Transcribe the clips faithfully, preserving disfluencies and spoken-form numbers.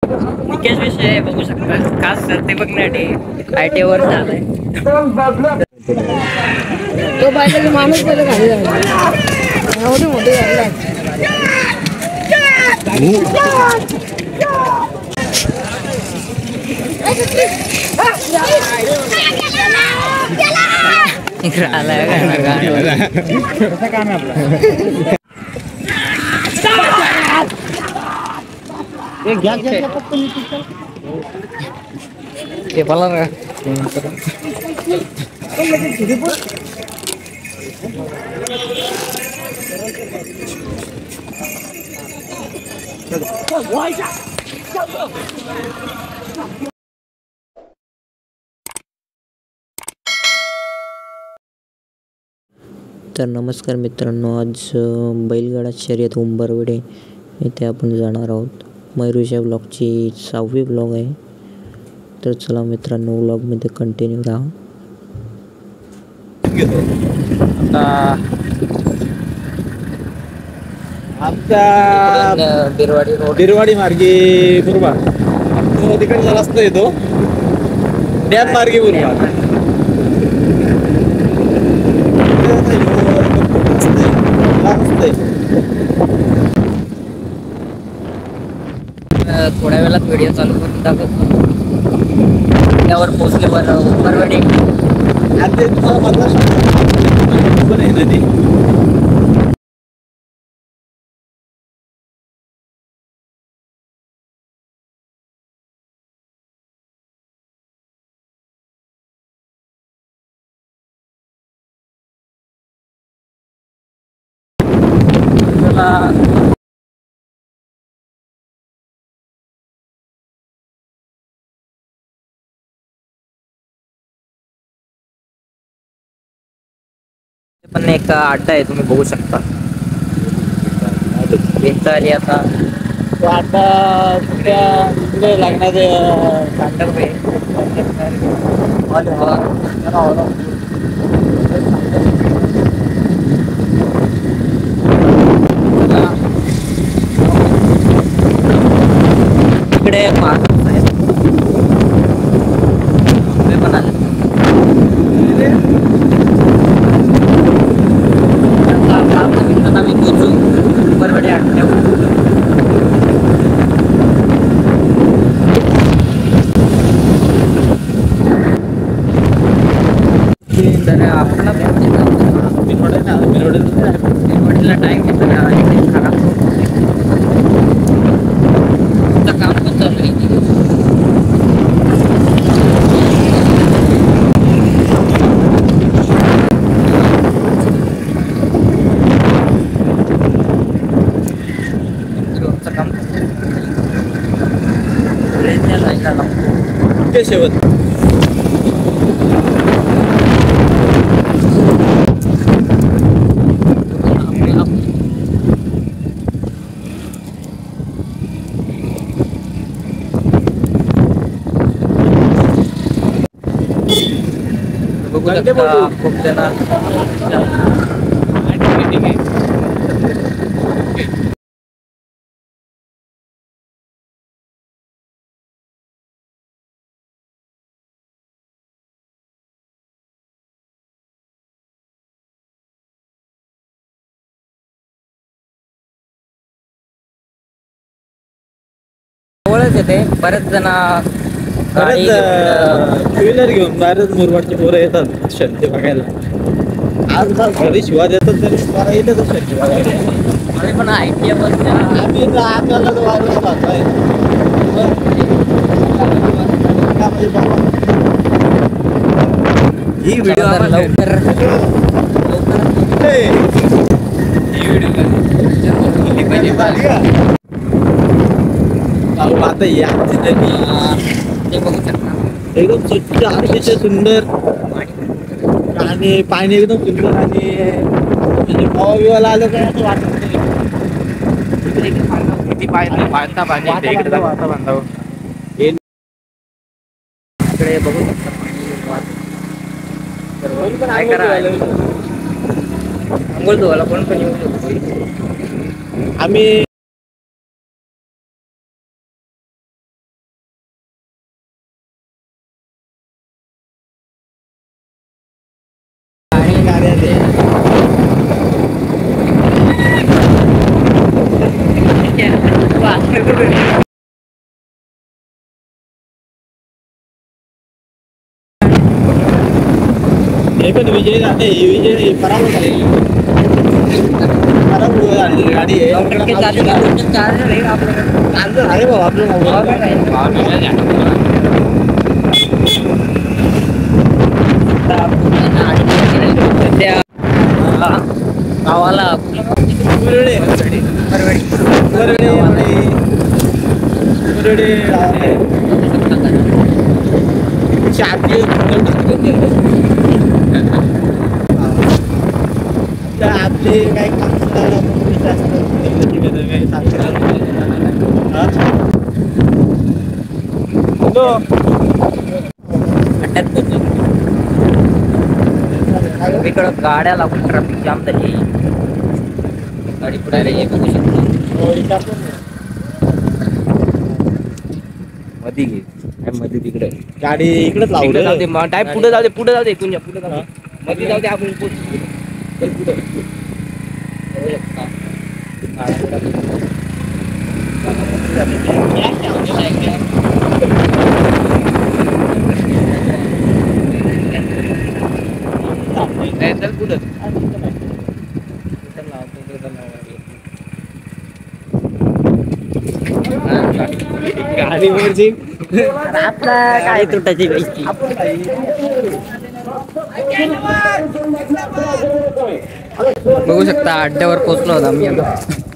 विकेश विषय बघू शकता, खास ते बघण्यासाठी आय टी वर झालाय तो बायका माणूस पहिले खाली एवढी मोठी काम आहे आपलं. ते बोला ना तर नमस्कार मित्रांनो, आज बैलगाडा शर्यत उंबरवेढे येथे आपण जाणार आहोत. मयुरेशा ब्लॉगची सहावी ब्लॉग आहे. तर चला मित्रांनो, ब्लॉगमध्ये कंटिन्यू राहा. आता आमच्या बिरवाडी रोड बिरवाडी मार्गे मुरबाड तो तिकडचा रस्ता येतो. डॅम मार्गे मुरबाड थोड्या वेळात व्हिडिओ चालू करून दाखवतो. त्यावर पोहोचल्यावर उंबरवेढे आणि ते तुम्हाला मतदार पण आहे नदी. पण एक अड्डा आहे, तुम्ही बघू शकता. आली आता तो आता त्या तिकडे लागणारे तांडव आहे. इकडे महाराज आहेत, ते पण आले. बरबडे तर आपण बिरवडीला टाइम घेतला काम पण चालू आहे. शेवट बघू शकता खूप जण जवळच येते. बरेच जण बरेच टू व्हीलर घेऊन बरेच मुरबाडची पोरं येतात शर्ती बघायला. आज घरी शिवाज येतात तरी मला येतच शर्ती बघायला. पण आय टी आम्ही आपल्याला तो वाजवत राहतोय. ही व्हिडिओ लवकर आता या ते बघू शकता. एकदम स्वच्छ अतिशय सुंदर आणि पाणी एकदम सुंदर आणि म्हणजे पावा बिवाला आलं काय असं वाटत नाही. किती पाणी बांधता पाणी इकडे वाता बांधावं इकडे बघू शकता. काय करा अंघोळ धुवायला कोण पण येऊ शकतो. आम्ही गाडी आली हे पण विजय झाले विजय पराभव झाले पराभव झालेली गाडी आहे अरे भाऊ गावाला आपलं आपले काही इकडं गाड्या लागून ट्रॅफिक जाम झाली गाडी पुढे रे बघू शकतो मध्ये घे मध्ये तिकडे गाडी इकडेच तिकडे जाऊ दे लावली टाईप पुढे जाऊ दे पुढे जाऊ दे कुंजा पुढे जाऊ दे मध्ये जाऊ दे आपण पुढे चल पुढे चल पुढे गाडी वरची आपला काय तुटायची पैकी बघू शकता अड्ड्यावर पोहोचलो होता मी आता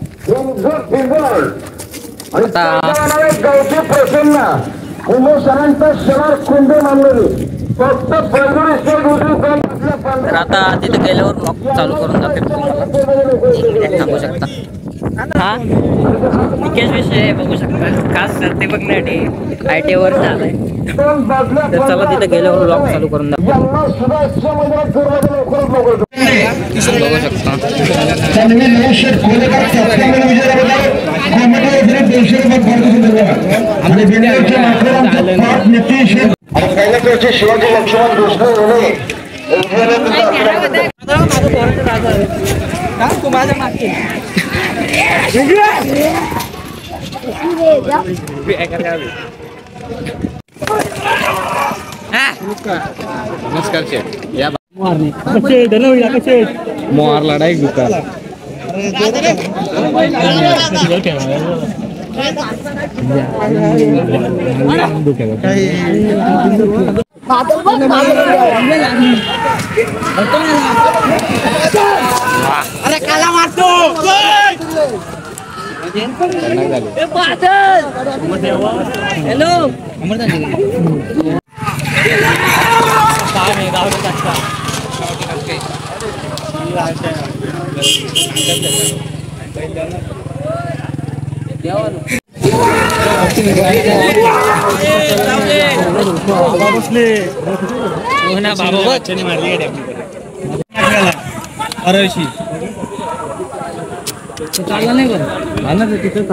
तर आता तिथे गेल्यावर ब्लॉग चालू करून दाखवेल तुम्हाला सांगू शकता हा विकेश विषय बघू शकता खास ते बघण्यासाठी आय टी वर झालाय तर चला तिथे गेल्यावर ब्लॉग चालू करून दाखव बघू शकता शिवाजी लक्ष्मण दुसरे तू माझ्या मागे नमस्कार शेठ या मोहार लढाई दुकान अरे काला मारतो हॅलो चालला नाही बरं तिथं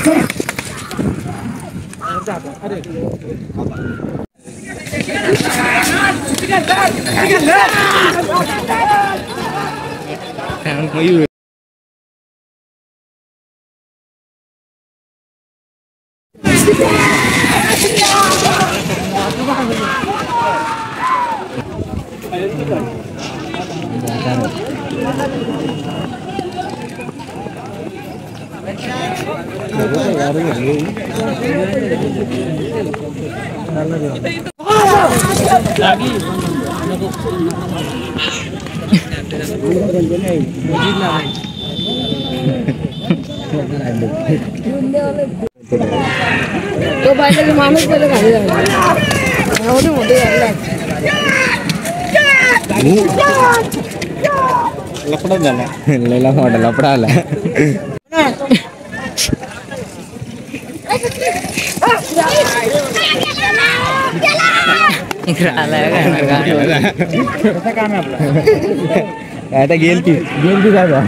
तो बायका माणूस पहिले खाली मोठे मोठे लफडा झाला लैला मोठा लफडा आला आता गेल ती गेल ती जागा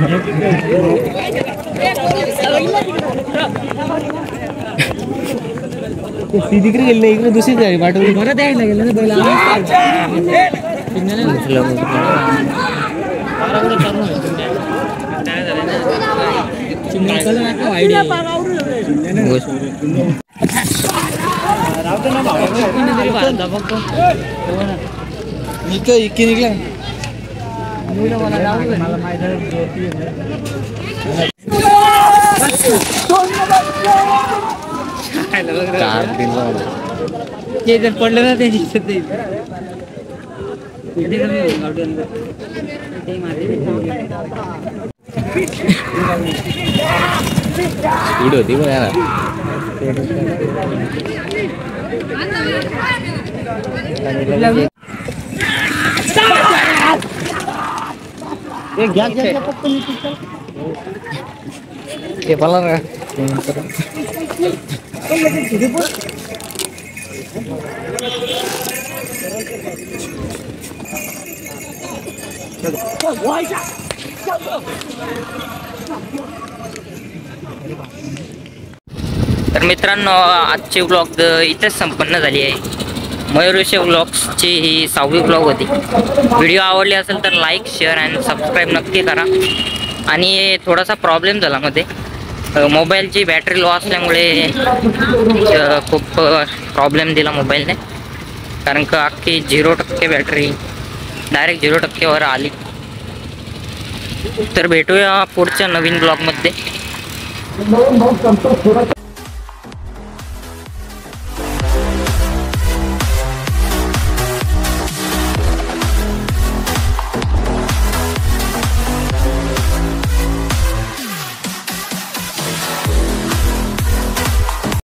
तिकडे गेली नाही इकडे दुसरी झाली पाठवली बरं द्यायला गेलं ना इतकी निघला ते जर पडलं ना ते दिसत होती पण यार ते मला ना तर मित्रांनो आजची व्लॉग इथेच संपन्न झाली आहे. मयूरविषय व्लॉग्सची ही सहावी व्लॉग होती. व्हिडिओ आवडली असेल तर लाईक शेअर अँड सबस्क्राईब नक्की करा. आणि थोडासा प्रॉब्लेम झाला मध्ये मोबाईलची बॅटरी लो असल्यामुळे खूप प्रॉब्लेम दिला मोबाईलने, कारण का अख्खी झिरो टक्के बॅटरी डायरेक्ट झिरो टक्केवर आली. तर भेटूया पुढच्या नवीन ब्लॉगमध्ये.